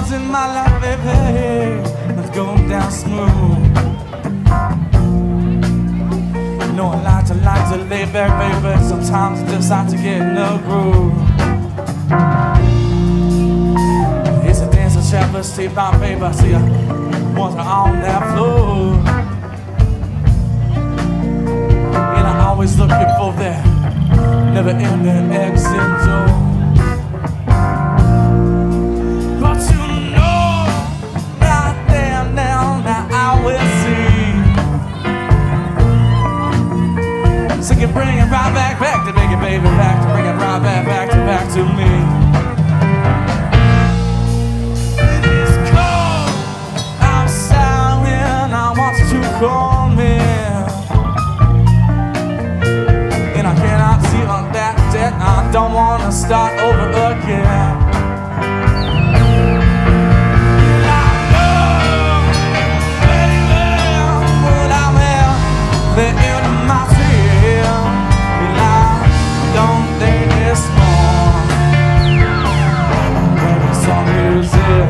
once in my life, baby. Let's go down smooth. You know I like to lay back, baby. Sometimes I just have to get in the groove. It's a dance of chapel, stay by, baby. I see ya once I'm on that floor. And I'm always looking for that never-ending exit door. But you know, right there now I will see. So you bring it right back to make it, baby, back to bring it right back to me. It is cold outside and I want you to call me. And I cannot see on that debt, I don't want to start over again. And I know, baby, what I will, the end of my fear. And I don't think it's more. Baby, some music.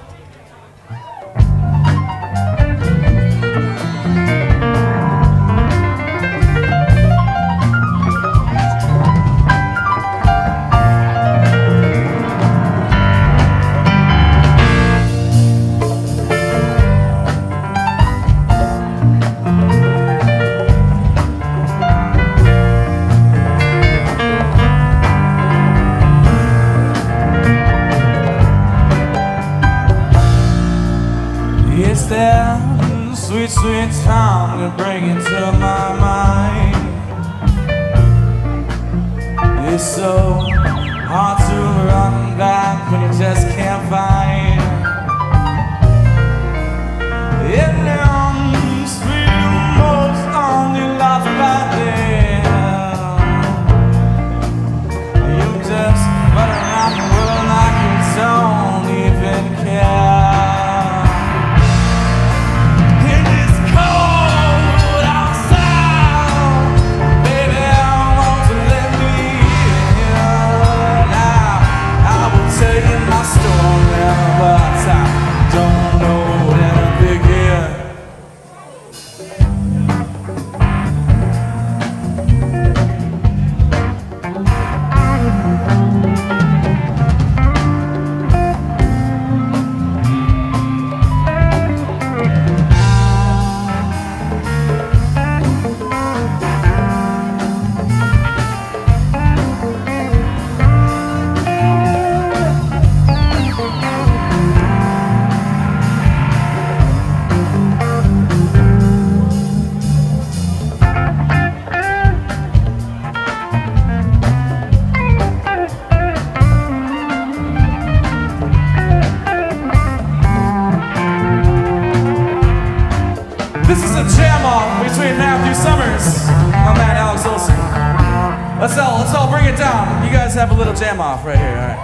It's that sweet, sweet time to bring it to my mind. It's so hard to run back when you just can't find. It comes feel most only lost right there. You just run around the world like you don't even care. Let's all bring it down. You guys have a little jam off right here, all right?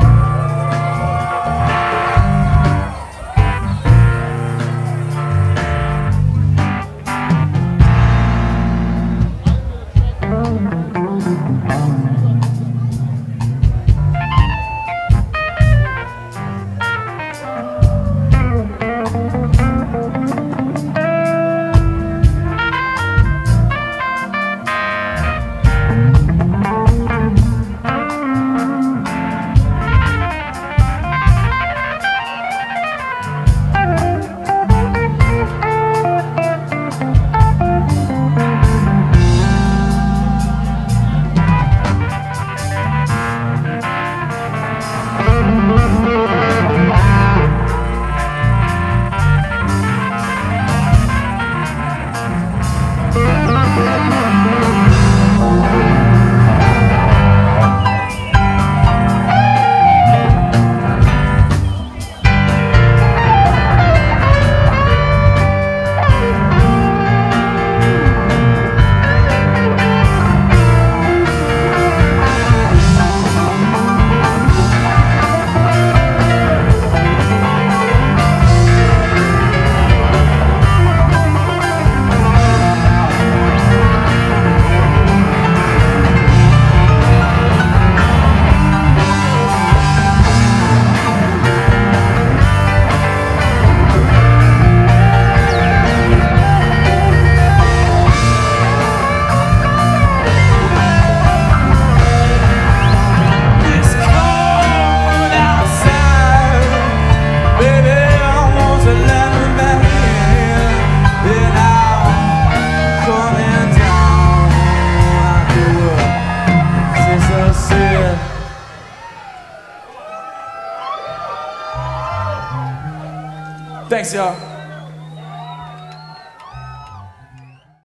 Thanks, y'all.